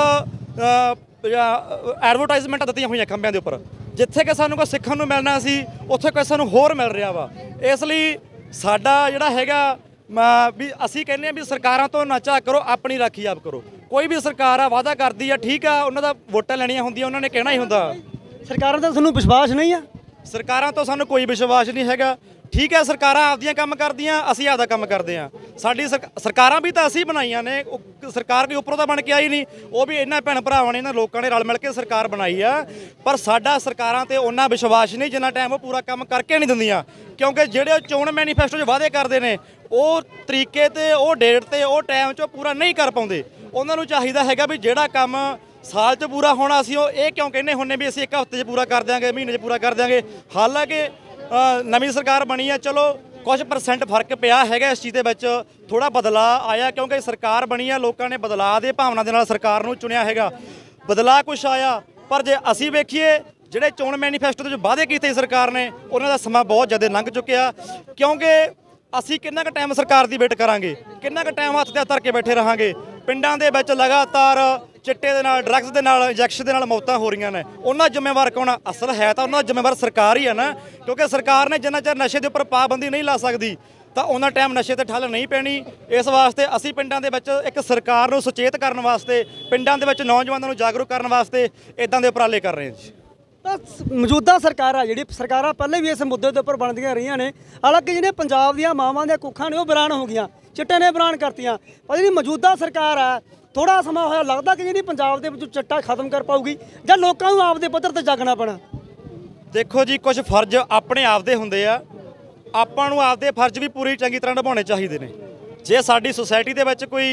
ਐਡਵਰਟਾਈਜ਼ਮੈਂਟਾਂ ਦਿੱਤੀਆਂ ਹੋਈਆਂ ਖੰਭਿਆਂ ਦੇ ਉੱਪਰ, ਜਿੱਥੇ ਕਿ ਸਾਨੂੰ ਕੋਈ ਸਿੱਖਣ ਨੂੰ ਮਿਲਣਾ ਸੀ ਉੱਥੇ ਕੋਈ ਸਾਨੂੰ ਹੋਰ ਮਿਲ ਰਿਹਾ ਵਾ। ਇਸ ਲਈ ਸਾਡਾ ਜਿਹੜਾ ਹੈਗਾ ਵੀ ਅਸੀਂ ਕਹਿੰਦੇ ਹਾਂ ਵੀ ਸਰਕਾਰਾਂ ਤੋਂ ਨਾ ਝਾਕ ਕਰੋ, ਆਪਣੀ ਰਾਖੀ ਆਪ ਕਰੋ। ਕੋਈ ਵੀ ਸਰਕਾਰ ਆ ਵਾਅਦਾ ਕਰਦੀ ਆ, ਠੀਕ ਆ, ਉਹਨਾਂ ਦਾ ਵੋਟਾਂ ਲੈਣੀਆਂ ਹੁੰਦੀਆਂ, ਉਹਨਾਂ ਨੇ ਕਹਿਣਾ ਹੀ ਹੁੰਦਾ। ਸਰਕਾਰਾਂ ਦਾ ਤੁਹਾਨੂੰ ਵਿਸ਼ਵਾਸ ਨਹੀਂ ਆ? ਸਰਕਾਰਾਂ ਤੋਂ ਸਾਨੂੰ ਕੋਈ ਵਿਸ਼ਵਾਸ ਨਹੀਂ ਹੈਗਾ। ਠੀਕ ਹੈ, ਸਰਕਾਰਾਂ ਆਪਦੀਆਂ ਕੰਮ ਕਰਦੀਆਂ, ਅਸੀਂ ਆਪਦਾ ਕੰਮ ਕਰਦੇ ਹਾਂ। ਸਾਡੀ ਸਰਕਾਰਾਂ ਵੀ ਤਾਂ ਅਸੀਂ ਬਣਾਈਆਂ ਨੇ, ਸਰਕਾਰ ਕੋਈ ਉੱਪਰੋਂ ਤਾਂ ਬਣ ਕੇ ਆਈ ਨਹੀਂ, ਉਹ ਵੀ ਇਹਨਾਂ ਭੈਣ ਭਰਾਵਾਂ ਨੇ, ਇਹਨਾਂ ਲੋਕਾਂ ਨੇ ਰਲ ਮਿਲ ਕੇ ਸਰਕਾਰ ਬਣਾਈ ਆ। ਪਰ ਸਾਡਾ ਸਰਕਾਰਾਂ ਤੇ ਉਹਨਾਂ ਵਿਸ਼ਵਾਸ ਨਹੀਂ ਜਿੰਨਾ ਟਾਈਮ ਉਹ ਪੂਰਾ ਕੰਮ ਕਰਕੇ ਨਹੀਂ ਦਿੰਦੀਆਂ, ਕਿਉਂਕਿ ਜਿਹੜੇ ਚੋਣ ਮੈਨੀਫੈਸਟੋ 'ਚ ਵਾਅਦੇ ਕਰਦੇ ਨੇ ਉਹ ਤਰੀਕੇ ਤੇ, ਉਹ ਡੇਟ ਤੇ, ਉਹ ਟਾਈਮ 'ਚ ਪੂਰਾ ਨਹੀਂ ਕਰ ਪਾਉਂਦੇ। ਉਹਨਾਂ ਨੂੰ ਚਾਹੀਦਾ ਹੈਗਾ ਵੀ ਜਿਹੜਾ ਕੰਮ ਸਾਲ 'ਚ ਪੂਰਾ ਹੋਣਾ, ਅਸੀਂ ਉਹ ਇਹ ਕਿਉਂ ਕਹਿੰਦੇ ਹੁੰਨੇ ਵੀ ਅਸੀਂ 1 ਹਫ਼ਤੇ 'ਚ ਪੂਰਾ ਕਰ ਦਿਆਂਗੇ, ਮਹੀਨੇ 'ਚ ਪੂਰਾ ਕਰ ਦਿਆਂਗੇ। ਹਾਲਾਂਕਿ ਨਵੀਂ ਸਰਕਾਰ ਬਣੀ ਆ, ਚਲੋ ਕੁਝ % ਫਰਕ ਪਿਆ ਹੈਗਾ ਇਸ ਚੀਜ਼ ਦੇ ਵਿੱਚ, ਥੋੜਾ ਬਦਲਾਅ ਆਇਆ, ਕਿਉਂਕਿ ਸਰਕਾਰ ਬਣੀ ਆ, ਲੋਕਾਂ ਨੇ ਬਦਲਾਅ ਦੇ ਭਾਵਨਾ ਦੇ ਨਾਲ ਸਰਕਾਰ ਨੂੰ ਚੁਣਿਆ ਹੈਗਾ, ਬਦਲਾਅ ਕੁਛ ਆਇਆ। ਪਰ ਜੇ ਅਸੀਂ ਵੇਖੀਏ ਜਿਹੜੇ ਚੋਣ ਮੈਨੀਫੈਸਟੋ ਦੇ ਵਿੱਚ ਵਾਅਦੇ ਕੀਤੇ ਸਰਕਾਰ ਨੇ, ਉਹਨਾਂ ਦਾ ਸਮਾਂ ਬਹੁਤ ਜ਼ਿਆਦਾ ਲੰਘ ਚੁੱਕਿਆ। ਕਿਉਂਕਿ ਅਸੀਂ ਕਿੰਨਾ ਕੁ ਟਾਈਮ ਸਰਕਾਰ ਦੀ ਵੇਟ ਕਰਾਂਗੇ, ਕਿੰਨਾ ਕੁ ਟਾਈਮ ਹੱਥ ਤੇ ਹੱਥ ਧਰ ਕੇ ਬੈਠੇ ਰਹਾਂਗੇ। ਪਿੰਡਾਂ ਦੇ ਵਿੱਚ ਲਗਾਤਾਰ ਚਿੱਟੇ ਦੇ ਨਾਲ, ਡਰੱਗਸ ਦੇ ਨਾਲ, ਇੰਜੈਕਸ਼ਨ ਦੇ ਨਾਲ ਮੌਤਾਂ ਹੋ ਰਹੀਆਂ ਨੇ। ਉਹਨਾਂ ਜ਼ਿੰਮੇਵਾਰ ਕੌਣ ਆ? ਅਸਲ ਹੈ ਤਾਂ ਉਹਨਾਂ ਦਾ ਜ਼ਿੰਮੇਵਾਰ ਸਰਕਾਰ ਹੀ ਆ ਨਾ, ਕਿਉਂਕਿ ਸਰਕਾਰ ਨੇ ਜਿੰਨਾ ਚਿਰ ਨਸ਼ੇ ਦੇ ਉੱਪਰ ਪਾਬੰਦੀ ਨਹੀਂ ਲਾ ਸਕਦੀ ਤਾਂ ਉਹਨਾਂ ਟਾਈਮ ਨਸ਼ੇ ਤੇ ਠੱਲ ਨਹੀਂ ਪੈਣੀ। ਇਸ ਵਾਸਤੇ ਅਸੀਂ ਪਿੰਡਾਂ ਦੇ ਵਿੱਚ ਇੱਕ ਸਰਕਾਰ ਨੂੰ ਸੁਚੇਤ ਕਰਨ ਵਾਸਤੇ, ਪਿੰਡਾਂ ਦੇ ਵਿੱਚ ਨੌਜਵਾਨਾਂ ਨੂੰ ਜਾਗਰੂਕ ਕਰਨ ਵਾਸਤੇ ਇਦਾਂ ਦੇ ਉਪਰਾਲੇ ਕਰ ਰਹੇ ਹਾਂ ਜੀ। ਤਾਂ ਮੌਜੂਦਾ ਸਰਕਾਰ ਆ, ਜਿਹੜੀ ਸਰਕਾਰਾਂ ਪਹਿਲੇ ਵੀ ਇਸ ਮੁੱਦੇ ਦੇ ਉੱਪਰ ਬਣਦੀਆਂ ਰਹੀਆਂ ਨੇ, ਹਾਲਾਂਕਿ ਜਿਹੜੇ ਪੰਜਾਬ ਦੀਆਂ ਮਾਵਾਂ ਦੀਆਂ ਕੁੱਖਾਂ ਨੇ ਉਹ ਬਰਾਨ ਹੋ ਗਈਆਂ, ਚਿੱਟੇ ਨੇ ਬਰਾਨ ਕਰਤੀਆਂ। ਪਰ ਜਿਹੜੀ ਮੌਜੂਦਾ ਸਰਕਾਰ ਆ, ਥੋੜਾ ਸਮਾਂ ਹੋਇਆ, ਲੱਗਦਾ ਕਿ ਜਿਹੜੀ ਪੰਜਾਬ ਦੇ ਵਿੱਚ ਚਿੱਟਾ ਖਤਮ ਕਰ ਪਾਊਗੀ ਜਾਂ ਲੋਕਾਂ ਨੂੰ ਆਪਦੇ ਪੱਧਰ ਤੇ ਜਾਗਣਾ ਪੈਣਾ? ਦੇਖੋ ਜੀ, ਕੁਝ ਫਰਜ਼ ਆਪਣੇ ਆਪ ਦੇ ਹੁੰਦੇ ਆ, ਆਪਾਂ ਨੂੰ ਆਪਦੇ ਫਰਜ਼ ਵੀ ਪੂਰੀ ਚੰਗੀ ਤਰ੍ਹਾਂ ਨਿਭਾਉਣੇ ਚਾਹੀਦੇ ਨੇ। ਜੇ ਸਾਡੀ ਸੁਸਾਇਟੀ ਦੇ ਵਿੱਚ ਕੋਈ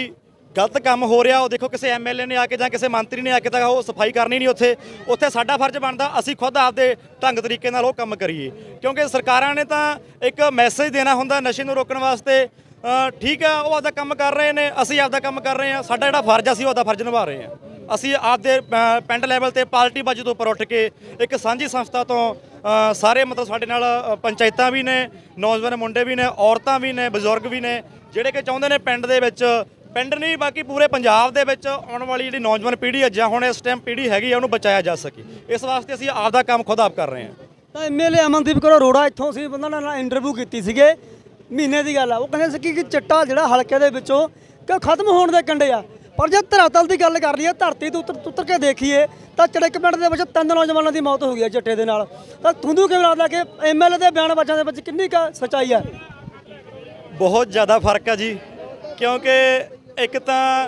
ਗਲਤ ਕੰਮ ਹੋ ਰਿਹਾ ਉਹ ਦੇਖੋ ਕਿਸੇ ਐਮਐਲਏ ਨੇ ਆ ਕੇ ਜਾਂ ਕਿਸੇ ਮੰਤਰੀ ਨੇ ਆ ਕੇ ਤਾਂ ਉਹ ਸਫਾਈ ਕਰਨੀ ਨਹੀਂ ਉੱਥੇ ਸਾਡਾ ਫਰਜ਼ ਬਣਦਾ ਅਸੀਂ ਖੁਦ ਆਪਦੇ ਢੰਗ ਤਰੀਕੇ ਨਾਲ ਉਹ ਕੰਮ ਕਰੀਏ ਕਿਉਂਕਿ ਸਰਕਾਰਾਂ ਨੇ ਤਾਂ ਇੱਕ ਮੈਸੇਜ ਦੇਣਾ ਹੁੰਦਾ ਨਸ਼ੇ ਨੂੰ ਰੋਕਣ ਵਾਸਤੇ ਠੀਕ ਆ ਉਹ ਆਪਦਾ ਕੰਮ ਕਰ ਰਹੇ ਨੇ ਅਸੀਂ ਆਪਦਾ ਕੰਮ ਕਰ ਰਹੇ ਹਾਂ ਸਾਡਾ ਜਿਹੜਾ ਫਰਜ਼ ਅਸੀਂ ਉਹਦਾ ਫਰਜ਼ ਨਿਭਾ ਰਹੇ ਹਾਂ ਅਸੀਂ ਆਪਦੇ ਪਿੰਡ ਲੈਵਲ ਤੇ ਪਾਰਟੀ ਬਾਜੂ ਤੋਂ ਉੱਪਰ ਉੱਠ ਕੇ ਇੱਕ ਸਾਂਝੀ ਸੰਸਥਾ ਤੋਂ ਸਾਰੇ ਮਤਲਬ ਸਾਡੇ ਨਾਲ ਪੰਚਾਇਤਾਂ ਵੀ ਨੇ ਨੌਜਵਾਨ ਮੁੰਡੇ ਵੀ ਨੇ ਔਰਤਾਂ ਵੀ ਨੇ ਬਜ਼ੁਰਗ ਵੀ ਨੇ ਜਿਹੜੇ ਕਿ ਚਾਹੁੰਦੇ ਨੇ ਪਿੰਡ ਦੇ ਵਿੱਚ ਪਿੰਡ ਨਹੀਂ ਬਾਕੀ ਪੂਰੇ ਪੰਜਾਬ ਦੇ ਵਿੱਚ ਆਉਣ ਵਾਲੀ ਜਿਹੜੀ ਨੌਜਵਾਨ ਪੀੜ੍ਹੀ ਹੈ ਜਾਂ ਹੁਣ ਇਸ ਟਾਈਮ ਪੀੜ੍ਹੀ ਹੈਗੀ ਆ ਉਹਨੂੰ ਬਚਾਇਆ ਜਾ ਸਕੇ ਇਸ ਵਾਸਤੇ ਅਸੀਂ ਆਪਦਾ ਕੰਮ ਖੁਦ ਆਪ ਕਰ ਰਹੇ ਹਾਂ। ਤਾਂ ਐਮਐਲਏ ਅਮਨਦੀਪ ਕੌਰ ਅਰੋੜਾ ਇੱਥੋਂ ਸੀ ਉਹਨਾਂ ਨਾਲ ਇੰਟਰਵਿਊ ਕੀਤੀ ਸੀਗੇ ਮਹੀਨੇ ਦੀ ਗੱਲ ਆ ਉਹ ਕਹਿੰਦੇ ਸੀ ਕਿ ਚਿੱਟਾ ਜਿਹੜਾ ਹਲਕੇ ਦੇ ਵਿੱਚੋਂ ਕਿ ਖਤਮ ਹੋਣ ਦੇ ਕੰਢੇ ਆ ਪਰ ਜੇ ਧਰਾਤਲ ਦੀ ਗੱਲ ਕਰ ਲਈਏ ਧਰਤੀ ਤੋਂ ਉਤਰ ਕੇ ਦੇਖੀਏ ਤਾਂ ਚੜਕ ਪਿੰਡ ਦੇ ਵਿੱਚ 3 ਨੌਜਵਾਨਾਂ ਦੀ ਮੌਤ ਹੋ ਗਈ ਹੈ ਚਿੱਟੇ ਦੇ ਨਾਲ ਤਾਂ ਤੁਹਾਨੂੰ ਕਿਵੇਂ ਲੱਗਦਾ ਕਿ ਐਮਐਲਏ ਦੇ ਬਿਆਨ ਬਾਜ਼ਾਂ ਦੇ ਵਿੱਚ ਕਿੰਨੀ ਕੁ ਸੱਚਾਈ ਹੈ? ਬਹੁਤ ਜ਼ਿਆਦਾ ਫਰਕ ਆ ਜੀ ਕਿਉਂਕਿ ਇੱਕ ਤਾਂ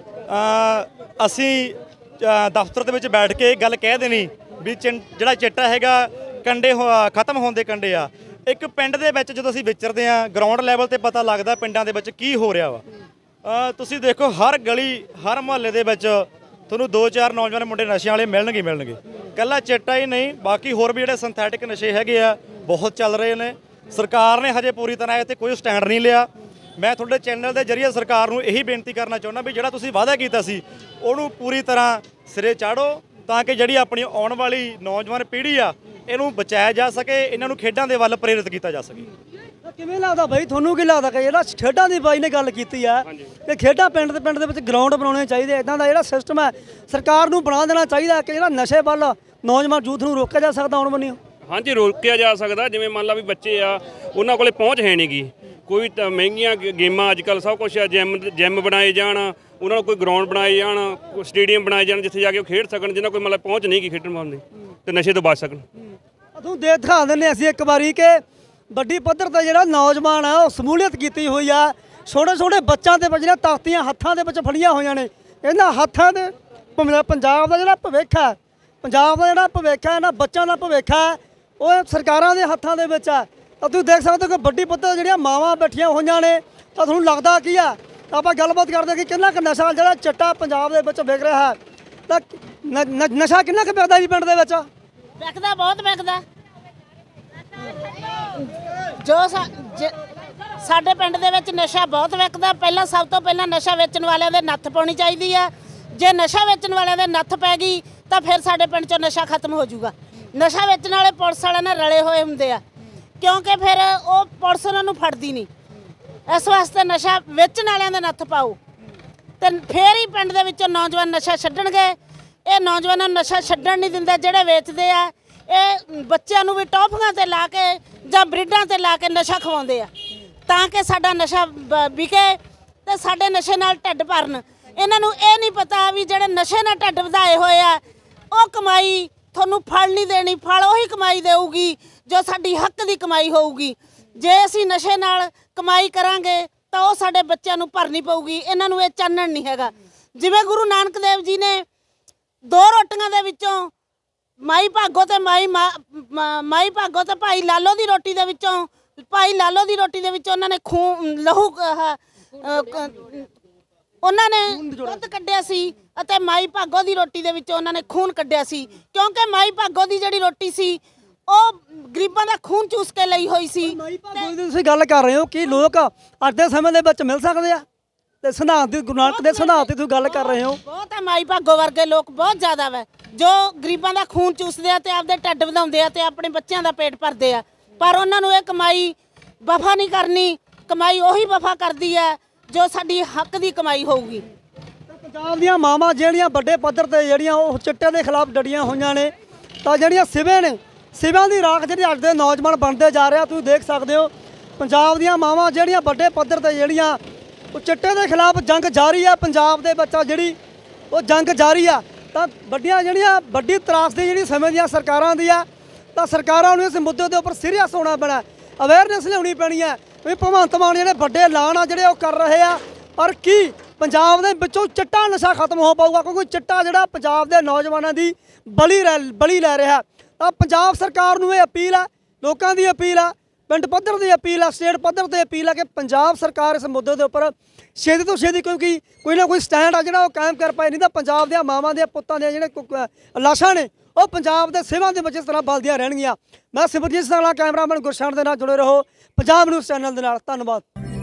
ਅਸੀਂ ਦਫ਼ਤਰ ਦੇ ਵਿੱਚ ਬੈਠ ਕੇ ਗੱਲ ਕਹਿ ਦੇਣੀ ਵੀ ਜਿਹੜਾ ਚਿੱਟਾ ਹੈਗਾ ਕੰਡੇ ਖਤਮ ਹੋਣ ਦੇ ਕੰਡੇ ਆ ਇੱਕ ਪਿੰਡ ਦੇ ਵਿੱਚ ਜਦੋਂ ਅਸੀਂ ਵਿਚਰਦੇ ਆ ਗਰਾਊਂਡ ਲੈਵਲ ਤੇ ਪਤਾ ਲੱਗਦਾ ਪਿੰਡਾਂ ਦੇ ਵਿੱਚ ਕੀ ਹੋ ਰਿਹਾ ਵਾ ਤੁਸੀਂ ਦੇਖੋ ਹਰ ਗਲੀ ਹਰ ਮੁਹੱਲੇ ਦੇ ਵਿੱਚ ਤੁਹਾਨੂੰ 2-4 ਨੌਜਵਾਨ ਮੁੰਡੇ ਨਸ਼ਿਆਂ ਵਾਲੇ ਮਿਲਣਗੇ ਇਕੱਲਾ ਚਿੱਟਾ ਹੀ ਨਹੀਂ ਬਾਕੀ ਹੋਰ ਵੀ ਜਿਹੜੇ ਸਿੰਥੈਟਿਕ ਨਸ਼ੇ ਹੈਗੇ ਆ ਬਹੁਤ ਚੱਲ ਰਹੇ ਨੇ ਸਰਕਾਰ ਨੇ ਹਜੇ ਪੂਰੀ ਤਰ੍ਹਾਂ ਇਹ 'ਤੇ ਕੋਈ ਸਟੈਂਡ ਨਹੀਂ ਲਿਆ ਮੈਂ ਤੁਹਾਡੇ ਚੈਨਲ ਦੇ ਜ਼ਰੀਏ ਸਰਕਾਰ ਨੂੰ ਇਹੀ ਬੇਨਤੀ ਕਰਨਾ ਚਾਹੁੰਦਾ ਵੀ ਜਿਹੜਾ ਤੁਸੀਂ ਵਾਅਦਾ ਕੀਤਾ ਸੀ ਉਹਨੂੰ ਪੂਰੀ ਤਰ੍ਹਾਂ ਸਿਰੇ ਚਾੜੋ ਤਾਂ ਕਿ ਜਿਹੜੀ ਆਪਣੀ ਆਉਣ ਵਾਲੀ ਨੌਜਵਾਨ ਪੀੜ੍ਹੀ ਆ ਇਹਨੂੰ ਬਚਾਇਆ ਜਾ ਸਕੇ ਇਹਨਾਂ ਨੂੰ ਖੇਡਾਂ ਦੇ ਵੱਲ ਪ੍ਰੇਰਿਤ ਕੀਤਾ ਜਾ ਸਕੇ। ਕਿਵੇਂ ਲੱਗਦਾ ਬਾਈ ਤੁਹਾਨੂੰ ਕੀ ਲੱਗਦਾ ਕਿ ਜਿਹੜਾ ਖੇਡਾਂ ਦੀ ਬਾਈ ਨੇ ਗੱਲ ਕੀਤੀ ਆ ਕਿ ਖੇਡਾਂ ਪਿੰਡ ਦੇ ਵਿੱਚ ਗਰਾਊਂਡ ਬਣਾਉਣੇ ਚਾਹੀਦੇ ਇਦਾਂ ਦਾ ਜਿਹੜਾ ਸਿਸਟਮ ਹੈ ਸਰਕਾਰ ਨੂੰ ਬਣਾ ਦੇਣਾ ਚਾਹੀਦਾ ਕਿ ਜਿਹੜਾ ਨਸ਼ੇ ਵੱਲ ਨੌਜਵਾਨ ਯੂਥ ਨੂੰ ਰੋਕਿਆ ਜਾ ਸਕਦਾ ਆਉਣ ਬੰਨੀ? ਹਾਂਜੀ ਰੋਕਿਆ ਜਾ ਸਕਦਾ ਜਿਵੇਂ ਮੰਨ ਲਾ ਵੀ ਬੱਚੇ ਆ ਉਹਨਾਂ ਕੋਲੇ ਪਹੁੰਚ ਹੈ ਨਹੀਂ ਗੀ ਕੋਈ ਤਾਂ ਮਹਿੰਗੀਆਂ ਗੇਮਾਂ ਅੱਜ ਕੱਲ੍ਹ ਸਭ ਕੁਛ ਆ ਜਿਮ ਬਣਾਏ ਜਾਣ ਉਹਨਾਂ ਨੂੰ ਕੋਈ ਗਰਾਊਂਡ ਬਣਾਏ ਜਾਣ ਸਟੇਡੀਅਮ ਬਣਾਏ ਜਾਣ ਜਿੱਥੇ ਜਾ ਕੇ ਉਹ ਖੇਡ ਸਕਣ ਜਿਹਨਾਂ ਕੋਈ ਮਤਲਬ ਪਹੁੰਚ ਨਹੀਂ ਗੀ ਖੇਡਣ ਵਾਲੀ ਤੇ ਨਸ਼ੇ ਤੋਂ ਬਚ ਸਕਣ। ਤੁਹਾਨੂੰ ਦੇ ਦਿਖਾ ਦਿੰਦੇ ਅਸੀਂ ਇੱਕ ਵਾਰੀ ਕਿ ਵੱਡੀ ਪੱਧਰ ਤੇ ਜਿਹੜਾ ਨੌਜਵਾਨ ਆ ਉਹ ਸਮੂਲੀਅਤ ਕੀਤੀ ਹੋਈ ਆ ਛੋਟੇ ਬੱਚਿਆਂ ਦੇ ਵਿੱਚ ਜਿਹੜੀਆਂ ਤਾਕਤੀਆਂ ਹੱਥਾਂ ਦੇ ਵਿੱਚ ਫੜੀਆਂ ਹੋਈਆਂ ਨੇ ਇਹਨਾਂ ਹੱਥਾਂ ਦੇ ਪੰਜਾਬ ਦਾ ਜਿਹੜਾ ਭਵਿੱਖ ਹੈ ਇਹਨਾਂ ਬੱਚਿਆਂ ਦਾ ਭਵਿੱਖ ਹੈ ਉਹ ਸਰਕਾਰਾਂ ਦੇ ਹੱਥਾਂ ਦੇ ਵਿੱਚ ਹੈ ਤਾਂ ਤੁਸੀਂ ਦੇਖ ਸਕਦੇ ਹੋ ਕਿ ਵੱਡੀ ਪੱਧਰ ਜਿਹੜੀਆਂ ਮਾਵਾਂ ਬੈਠੀਆਂ ਹੋਈਆਂ ਨੇ ਤਾਂ ਤੁਹਾਨੂੰ ਲੱਗਦਾ ਕੀ ਆ ਆਪਾਂ ਗੱਲਬਾਤ ਕਰਦੇ ਕਿ ਕਿੰਨਾ ਕੁ ਨਸ਼ਾ ਜਿਹੜਾ ਚਿੱਟਾ ਪੰਜਾਬ ਦੇ ਵਿੱਚ ਵਿਕ ਰਿਹਾ ਹੈ ਤਾਂ ਨਸ਼ਾ ਕਿੰਨਾ ਕੁ ਵਿਕਦਾ ਜੀ ਪਿੰਡ ਦੇ ਵਿੱਚ? ਵਿਕਦਾ ਬਹੁਤ ਵਿਕਦਾ ਸਾਡੇ ਪਿੰਡ ਦੇ ਵਿੱਚ ਨਸ਼ਾ ਬਹੁਤ ਵਿਕਦਾ ਸਭ ਤੋਂ ਪਹਿਲਾਂ ਨਸ਼ਾ ਵੇਚਣ ਵਾਲਿਆਂ ਦੇ ਨੱਥ ਪਾਉਣੀ ਚਾਹੀਦੀ ਆ ਜੇ ਨਸ਼ਾ ਵੇਚਣ ਵਾਲਿਆਂ ਦੇ ਨੱਥ ਪੈ ਗਈ ਤਾਂ ਫਿਰ ਸਾਡੇ ਪਿੰਡ 'ਚੋਂ ਨਸ਼ਾ ਖਤਮ ਹੋ ਜਾਊਗਾ। ਨਸ਼ਾ ਵੇਚਣ ਵਾਲੇ ਪੁਲਿਸ ਵਾਲਿਆਂ ਨਾਲ ਰਲੇ ਹੋਏ ਹੁੰਦੇ ਆ ਕਿਉਂਕਿ ਫਿਰ ਉਹ ਪੁਲਿਸ ਉਹਨਾਂ ਨੂੰ ਫੜਦੀ ਨਹੀਂ ਇਸ ਵਾਸਤੇ ਨਸ਼ਾ ਵੇਚਣ ਵਾਲਿਆਂ ਦੇ ਨੱਥ ਪਾਓ ਤੇ ਫਿਰ ਹੀ ਪਿੰਡ ਦੇ ਵਿੱਚੋਂ ਨੌਜਵਾਨ ਨਸ਼ਾ ਛੱਡਣਗੇ। ਇਹ ਨੌਜਵਾਨਾਂ ਨੂੰ ਨਸ਼ਾ ਛੱਡਣ ਨਹੀਂ ਦਿੰਦੇ ਜਿਹੜੇ ਵੇਚਦੇ ਆ ਇਹ ਬੱਚਿਆਂ ਨੂੰ ਵੀ ਟੌਫੀਆਂ ਤੇ ਲਾ ਕੇ ਜਾਂ ਬ੍ਰਿਡਾਂ ਤੇ ਲਾ ਕੇ ਨਸ਼ਾ ਖਵਾਉਂਦੇ ਆ ਤਾਂ ਕਿ ਸਾਡਾ ਨਸ਼ਾ ਵਿਕੇ ਤੇ ਸਾਡੇ ਨਸ਼ੇ ਨਾਲ ਢਿੱਡ ਭਰਨ। ਇਹਨਾਂ ਨੂੰ ਇਹ ਨਹੀਂ ਪਤਾ ਵੀ ਜਿਹੜੇ ਨਸ਼ੇ ਨਾਲ ਢਿੱਡ ਵਧਾਏ ਹੋਏ ਆ ਉਹ ਕਮਾਈ ਤੁਹਾਨੂੰ ਫਲ ਨਹੀਂ ਦੇਣੀ ਫਲ ਉਹੀ ਕਮਾਈ ਦੇਊਗੀ ਜੋ ਸਾਡੀ ਹੱਕ ਦੀ ਕਮਾਈ ਹੋਊਗੀ। ਜੇ ਅਸੀਂ ਨਸ਼ੇ ਨਾਲ ਕਮਾਈ ਕਰਾਂਗੇ ਤਾਂ ਉਹ ਸਾਡੇ ਬੱਚਿਆਂ ਨੂੰ ਭਰਨੀ ਪਊਗੀ ਇਹਨਾਂ ਨੂੰ ਇਹ ਚਾਨਣ ਨਹੀਂ ਹੈਗਾ। ਜਿਵੇਂ ਗੁਰੂ ਨਾਨਕ ਦੇਵ ਜੀ ਨੇ 2 ਰੋਟੀਆਂ ਦੇ ਵਿੱਚੋਂ ਮਾਈ ਭਾਗੋ ਤੇ ਮਾਈ ਭਾਗੋ ਤੇ ਭਾਈ ਲਾਲੋ ਦੀ ਰੋਟੀ ਦੇ ਵਿੱਚੋਂ ਉਹਨਾਂ ਨੇ ਲਹੂ ਉਹਨਾਂ ਨੇ ਦੁੱਧ ਕੱਢਿਆ ਸੀ ਅਤੇ ਮਾਈ ਭਾਗੋ ਦੀ ਰੋਟੀ ਦੇ ਵਿੱਚੋਂ ਉਹਨਾਂ ਨੇ ਖੂਨ ਕੱਢਿਆ ਸੀ ਕਿਉਂਕਿ ਮਾਈ ਭਾਗੋ ਦੀ ਜਿਹੜੀ ਰੋਟੀ ਸੀ ਉਹ ਗਰੀਬਾਂ ਦਾ ਖੂਨ ਚੂਸ ਕੇ ਲਈ ਹੋਈ ਸੀ। ਮਾਈ ਭਾਗੋ ਦੀ ਤੁਸੀਂ ਗੱਲ ਕਰ ਰਹੇ ਹੋ ਕਿ ਲੋਕ ਅੱਜ ਦੇ ਸਮੇਂ ਦੇ ਵਿੱਚ ਮਿਲ ਸਕਦੇ ਆ ਤੇ ਸਿਧਾਂਤ ਦੀ ਗੁਰੂ ਨਾਨਕ ਦੇ ਸਿਧਾਂਤ ਦੀ ਤੁਸੀਂ ਗੱਲ ਕਰ ਰਹੇ ਹੋ ਬਹੁਤ ਹੈ ਮਾਈ ਭਾਗੋ ਵਰਗੇ ਲੋਕ ਬਹੁਤ ਜ਼ਿਆਦਾ ਵਾ ਜੋ ਗਰੀਬਾਂ ਦਾ ਖੂਨ ਚੂਸਦੇ ਆ ਤੇ ਆਪਦੇ ਢਿੱਡ ਵਧਾਉਂਦੇ ਆ ਤੇ ਆਪਣੇ ਬੱਚਿਆਂ ਦਾ ਪੇਟ ਭਰਦੇ ਆ ਪਰ ਉਹਨਾਂ ਨੂੰ ਇਹ ਕਮਾਈ ਵਫਾ ਨਹੀਂ ਕਰਨੀ ਕਮਾਈ ਉਹੀ ਵਫਾ ਕਰਦੀ ਹੈ ਜੋ ਸਾਡੀ ਹੱਕ ਦੀ ਕਮਾਈ ਹੋਊਗੀ। ਪੰਜਾਬ ਦੀਆਂ ਮਾਵਾਂ ਜਿਹੜੀਆਂ ਵੱਡੇ ਪੱਧਰ ਤੇ ਜਿਹੜੀਆਂ ਉਹ ਚਿੱਟੇ ਦੇ ਖਿਲਾਫ ਡਟੀਆਂ ਹੋਈਆਂ ਨੇ ਤਾਂ ਜਿਹੜੀਆਂ ਸਿਵਿਆਂ ਦੀ ਰਾਖ ਜਿਹੜੀ ਅੱਜ ਦੇ ਨੌਜਵਾਨ ਬਣਦੇ ਜਾ ਰਿਹਾ ਤੁਸੀਂ ਦੇਖ ਸਕਦੇ ਹੋ ਪੰਜਾਬ ਦੀਆਂ ਮਾਵਾਂ ਜਿਹੜੀਆਂ ਵੱਡੇ ਪੱਧਰ ਤੇ ਜਿਹੜੀਆਂ ਉਹ ਚਿੱਟੇ ਦੇ ਖਿਲਾਫ ਜੰਗ ਜਾਰੀ ਆ ਪੰਜਾਬ ਦੇ ਵਿੱਚ ਜਿਹੜੀ ਉਹ ਜੰਗ ਜਾਰੀ ਆ ਤਾਂ ਵੱਡੀ ਤਰਾਸਦੀ ਜਿਹੜੀ ਸਮੇਂ ਦੀਆਂ ਸਰਕਾਰਾਂ ਦੀ ਆ ਤਾਂ ਸਰਕਾਰਾਂ ਨੂੰ ਇਸ ਮੁੱਦੇ ਦੇ ਉੱਪਰ ਸੀਰੀਅਸ ਹੋਣਾ ਪੈਣਾ ਅਵੇਅਰਨੈਸ ਲਿਆਉਣੀ ਪੈਣੀ ਹੈ ਵੀ ਭਗਵੰਤ ਮਾਨ ਜਿਹੜੇ ਵੱਡੇ ਐਲਾਨ ਆ ਜਿਹੜੇ ਉਹ ਕਰ ਰਹੇ ਆ ਪਰ ਕੀ ਪੰਜਾਬ ਦੇ ਵਿੱਚੋਂ ਚਿੱਟਾ ਨਸ਼ਾ ਖਤਮ ਹੋ ਪਾਊਗਾ ਕਿਉਂਕਿ ਚਿੱਟਾ ਜਿਹੜਾ ਪੰਜਾਬ ਦੇ ਨੌਜਵਾਨਾਂ ਦੀ ਬਲੀ ਲੈ ਰਿਹਾ ਤਾਂ ਪੰਜਾਬ ਸਰਕਾਰ ਨੂੰ ਇਹ ਅਪੀਲ ਆ ਲੋਕਾਂ ਦੀ ਅਪੀਲ ਆ ਪਿੰਡ ਪੱਧਰ ਦੀ ਅਪੀਲ ਆ, ਸਟੇਟ ਪੱਧਰ ਤੇ ਅਪੀਲ ਆ ਕਿ ਪੰਜਾਬ ਸਰਕਾਰ ਇਸ ਮੁੱਦੇ ਦੇ ਉੱਪਰ ਛੇਤੀ ਤੋਂ ਛੇਤੀ ਕਿਉਂਕਿ ਕੋਈ ਨਾ ਕੋਈ ਸਟੈਂਡ ਆ ਜਿਹੜਾ ਉਹ ਕਾਇਮ ਕਰ ਪਾਏ, ਨਹੀਂ ਤਾਂ ਪੰਜਾਬ ਦੀਆਂ ਮਾਵਾਂ ਦੇ ਪੁੱਤਾਂ ਦੇ ਜਿਹੜੇ ਲਾਸ਼ਾਂ ਨੇ ਉਹ ਪੰਜਾਬ ਦੇ ਸੇਵਾਂ ਦੇ ਵਿੱਚ ਇਸ ਤਰ੍ਹਾਂ ਬਲਦੀਆਂ ਰਹਿਣਗੀਆਂ। ਮੈਂ ਸਿਮਰਜੀਤ ਸਦਾਣਾ, ਕੈਮਰਾਮੈਨ ਗੁਰਸ਼ਰਨ ਦੇ ਨਾਲ ਜੁੜੇ ਰਹੋ ਪੰਜਾਬ ਨਿਊਜ਼ ਚੈਨਲ ਦੇ ਨਾਲ। ਧੰਨਵਾਦ।